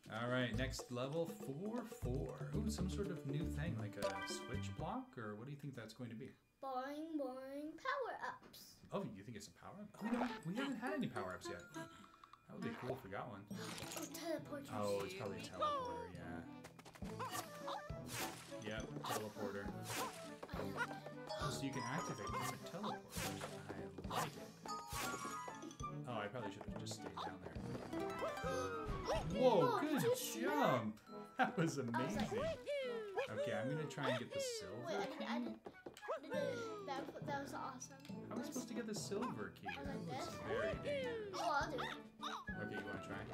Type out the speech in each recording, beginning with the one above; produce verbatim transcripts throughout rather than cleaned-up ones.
Alright, next level, four four. Ooh, some sort of new thing, like a switch block, or what do you think that's going to be? Boing, boing, power-ups. Oh, you think it's a power-up? Oh, we, don't, we haven't had any power-ups yet. That would be cool if we got one. Oh, teleporters. Oh, it's probably a teleporter, yeah. Yep, teleporter. Oh, so you can activate different teleporters. I like it. Oh, I probably should have just stayed down there. Whoa, good jump! That was amazing. Okay, I'm gonna try and get the silver. Wait, I didn't, I didn't, I didn't that, that was awesome. How am I supposed to get the silver key? I was That like looks this. very dangerous. Oh, I'll do it. Okay, you wanna try?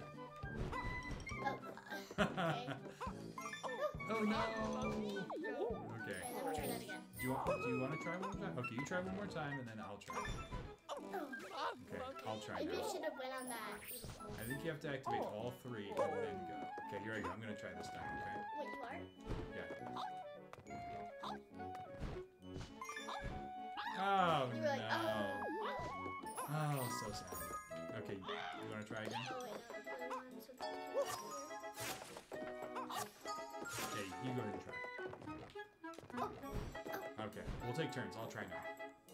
Oh, okay. Oh no! Okay, Okay. then we'll try that again. Do you want? Do you want to try one more time? Okay, you try one more time, and then I'll try. Oh. Okay, I'll try Maybe I now. should have went on that. I think you have to activate all three and then go. Okay, here I go. I'm gonna try this time. Okay. Wait, you are? Yeah. Oh You were like, no! oh. Oh, so sad. Okay, you want to try again? Oh, wait, no, the other one, so the Okay, you go ahead and try. Okay, we'll take turns. I'll try now.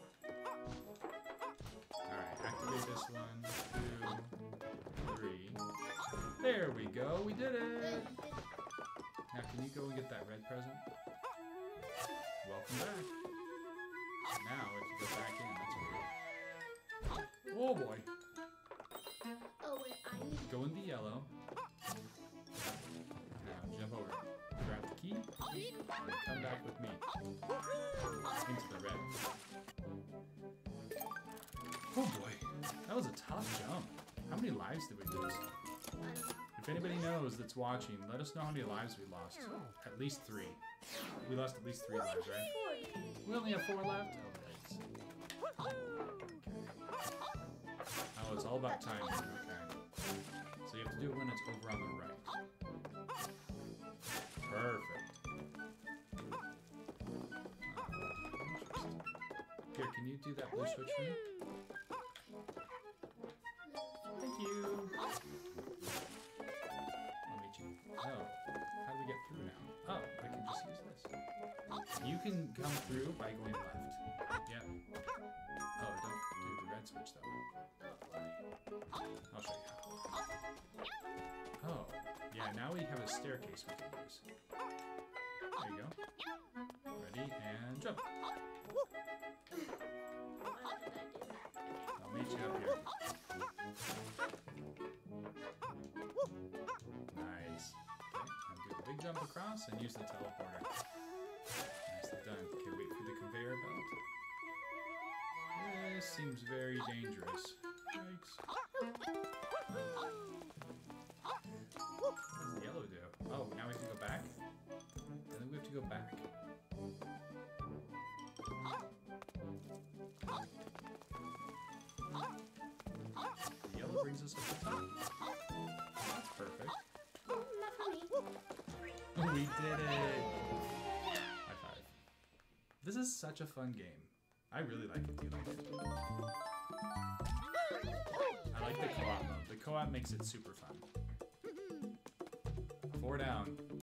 Alright, activate this one, two, three. There we go, we did it! Now can you go and get that red present? Welcome back. Now we have to go back in, that's okay. Oh boy! Oh, wait, I need Go in the yellow. Now jump over. Grab the key, and come back with me. Into the red. Oh boy, that was a tough jump. How many lives did we lose? If anybody knows that's watching, let us know how many lives we lost. At least three. We lost at least three lives, right? We only have four left? Oh, thanks. Oh, it's all about timing, okay. So you have to do it when it's over on the right. Perfect. Here, can you do that blue switch for me? Thank you. I'll meet you. Oh, how do we get through now? Oh, I can just use this. You can come through by going left. Yeah. Oh, don't do the red switch though. I'll show you how. Oh, yeah, now we have a staircase we can use. There you go. Ready, and jump. I'll meet you up here. Nice. Okay, now do a big jump across and use the teleporter. Nicely done. Okay, wait for the conveyor belt. This seems very dangerous. Yikes. What does the yellow do? Oh, now we have to go back? And then we have to go back. The yellow brings us up the top. That's perfect. Oh, not for me. We did it! High five. This is such a fun game. I really like it. Do you like it? I like the co-op mode. The co-op makes it super fun. Four down.